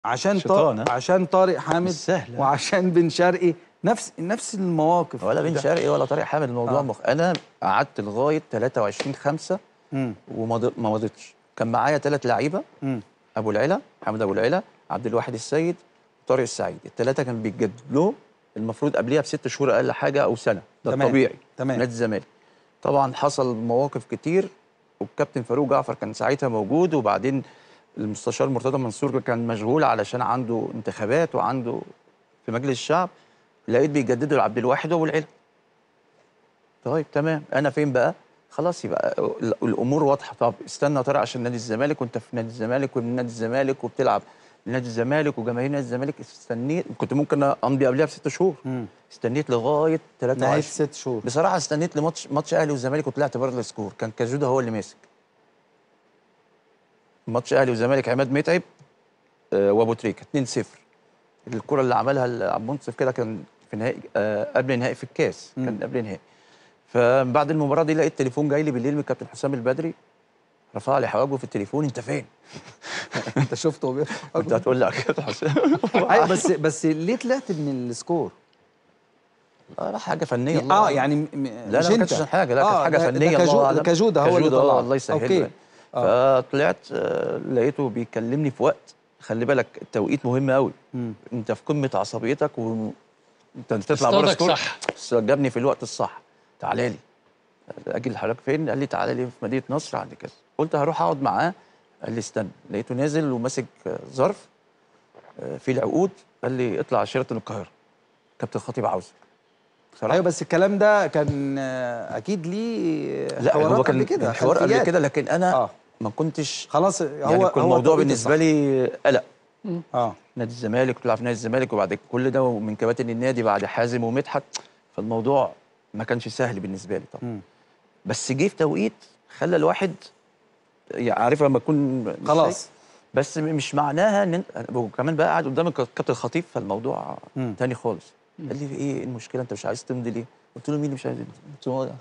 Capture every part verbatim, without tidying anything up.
عشان طارق عشان طارق حامد وعشان بن شرقي، نفس نفس المواقف. ولا بن شرقي ولا طارق حامد الموضوع آه. مخ... انا قعدت لغايه ثلاثة وعشرين خمسة وما ما مضيتش. كان معايا ثلاث لعيبه، ابو العلا، محمد ابو العلا، عبد الواحد السيد، طارق السعيد. الثلاثه كان بيتجدد له المفروض قبليها بست شهور اقل حاجه او سنه، ده تمام. الطبيعي تمام. نادي الزمالك. طبعا حصل مواقف كتير، والكابتن فاروق جعفر كان ساعتها موجود، وبعدين المستشار مرتضى منصور كان مشغول علشان عنده انتخابات وعنده في مجلس الشعب. لقيت بيجددوا لعبد الواحد وابو العلا. طيب تمام، انا فين بقى؟ خلاص يبقى الامور واضحه. طب استنى طارق عشان نادي الزمالك، وانت في نادي الزمالك ومن نادي الزمالك وبتلعب لنادي الزمالك وجماهير نادي الزمالك. استنيت، كنت ممكن امضي قبلها بست شهور. مم. استنيت لغايه ثلاثة وعشرين ست شهور. بصراحه استنيت لماتش ماتش اهلي والزمالك وطلعت بره السكور. كان كاجودا هو اللي ماسك ماتش اهلي والزمالك، عماد متعب آه وابو تريكه اتنين صفر. الكره اللي عملها عبد المنصف كده كان في نهائي آه قبل نهائي في الكاس. مم. كان قبل نهائي. فبعد المباراه دي لقيت تليفون جاي لي بالليل من الكابتن حسام البدري، رفع لي حواجبه في التليفون: انت فين؟ انت شفته بيرفع حواجبه؟ انت هتقول لي يا كابتن حسام. ايوه بس بس ليه طلعت من السكور؟ لا حاجه فنيه. الله اه يعني م... لا لا ما كانتش عشان حاجه، لا كانت آه حاجه فنيه. كاجودا كاجودا هو اللي طلع. الله يسهل. آه. فطلعت آه لقيته بيكلمني في وقت، خلي بالك التوقيت مهم قوي. مم. انت في قمه عصبيتك وانت تطلع بره السكور. صح. جابني في الوقت الصح. تعالى لي. اجي لحضرتك فين؟ قال لي تعالى لي في مدينه نصر عند كذا. قلت هروح اقعد معاه. قال لي استنى. لقيته نازل وماسك ظرف فيه العقود. قال لي اطلع على شيراتون القاهره، كابتن الخطيب عاوزك. ايوه بس الكلام ده كان اكيد ليه لا هو كان كده حوار قبل كده، لكن انا آه. ما كنتش خلاص. هو يعني كل الموضوع بالنسبه لي قلق. اه نادي الزمالك وتلعب في نادي الزمالك، وبعد كل ده ومن كباتن النادي بعد حازم ومدحت، فالموضوع ما كانش سهل بالنسبه لي طبعا. م. بس جه في توقيت خلى الواحد يعني عارف لما يكون خلاص، بس مش معناها ان وكمان بقى قاعد قدام الكابتن الخطيب، فالموضوع م. تاني خالص. قال لي ايه المشكله؟ انت مش عايز تمضي ليه؟ قلت له مين مش عايز يمضي؟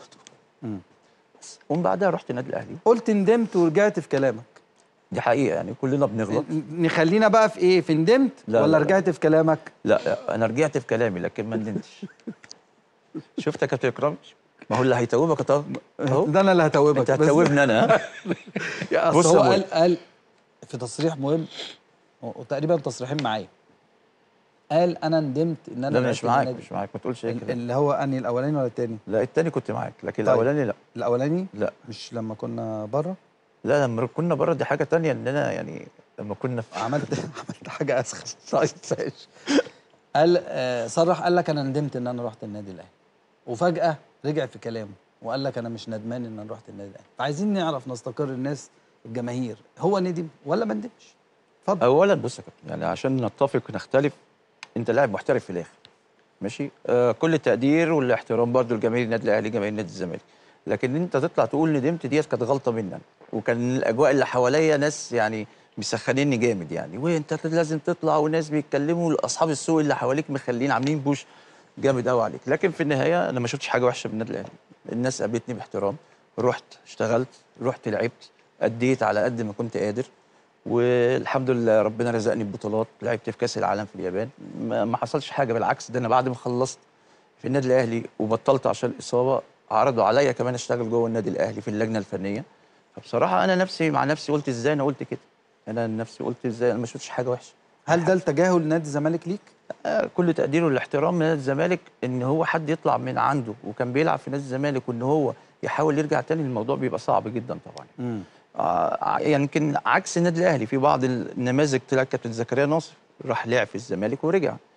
بس ومن بعدها رحت النادي الاهلي. قلت ندمت ورجعت في كلامك. دي حقيقه، يعني كلنا بنغلط. نخلينا بقى في ايه؟ في ندمت ولا لا رجعت لا. في كلامك؟ لا انا رجعت في كلامي لكن ما ندمتش. شفت يا كابتن اكرام؟ ما هو اللي هيتوبك اهو. ده انا اللي هتوبك. انت هتتوبني انا. ها بص هو قال قال في تصريح مهم وتقريبا تصريحين معايا. قال انا ندمت ان انا لا مش معاك مش معاك ما تقولش كده. اللي هو انهي الاولاني ولا الثاني؟ لا الثاني كنت معاك لكن طيب. الاولاني لا. الاولاني لا مش لما كنا بره؟ لا لما كنا بره دي حاجه ثانيه. ان انا يعني لما كنا في عملت عملت حاجه اسخن. طيب ماشي. قال آه صرح قال لك انا ندمت ان انا رحت النادي الاهلي، وفجاه رجع في كلامه وقال لك انا مش ندمان ان انا رحت النادي الاهلي. فعايزين نعرف نستقر الناس الجماهير، هو ندم ولا ما ندمش؟ اتفضل. اولا بص يا كابتن، يعني عشان نتفق ونختلف، انت لاعب محترف في الاخر ماشي. آه كل التقدير والاحترام برضو لجماهير النادي الاهلي جماهير نادي الزمالك، لكن انت تطلع تقول ندمت ديت كانت غلطه مني انا. وكان الاجواء اللي حواليا ناس يعني مسخنيني جامد يعني، وانت لازم تطلع وناس بيتكلموا، اصحاب السوق اللي حواليك مخلين عاملين بوش جامد قوي عليك. لكن في النهايه انا ما شفتش حاجه وحشه من النادي الاهلي. الناس قابلتني باحترام، رحت اشتغلت، رحت لعبت، اديت على قد ما كنت قادر، والحمد لله ربنا رزقني ببطولات. لعبت في كاس العالم في اليابان، ما حصلش حاجه، بالعكس ده انا بعد ما خلصت في النادي الاهلي وبطلت عشان الاصابه عرضوا عليا كمان اشتغل جوه النادي الاهلي في اللجنه الفنيه. فبصراحه انا نفسي مع نفسي قلت ازاي انا قلت كده، انا نفسي قلت ازاي انا ما شفتش حاجه وحشه. هل ده التجاهل نادي الزمالك ليك؟ آه كل تقدير والاحترام من نادي الزمالك، ان هو حد يطلع من عنده وكان بيلعب في نادي الزمالك وان هو يحاول يرجع تاني، الموضوع بيبقى صعب جدا طبعا. امم آه يمكن عكس النادي الاهلي، في بعض النماذج طلع كابتن زكريا ناصر راح لعب في الزمالك ورجع.